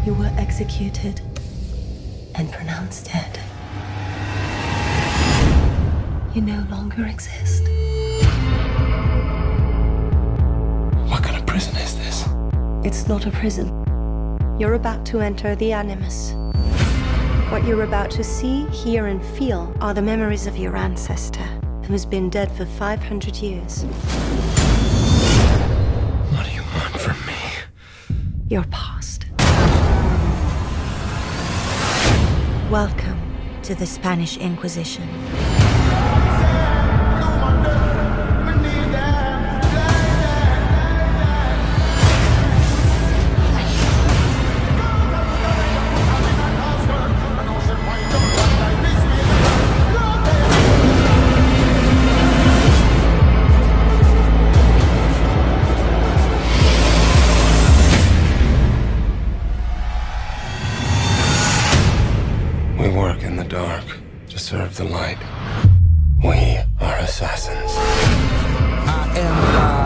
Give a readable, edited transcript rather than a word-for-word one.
You were executed and pronounced dead. You no longer exist. What kind of prison is this? It's not a prison. You're about to enter the Animus. What you're about to see, hear, and feel are the memories of your ancestor, who's been dead for 500 years. What do you want from me? Your past. Welcome to the Spanish Inquisition. We work in the dark to serve the light. We are assassins. I am God.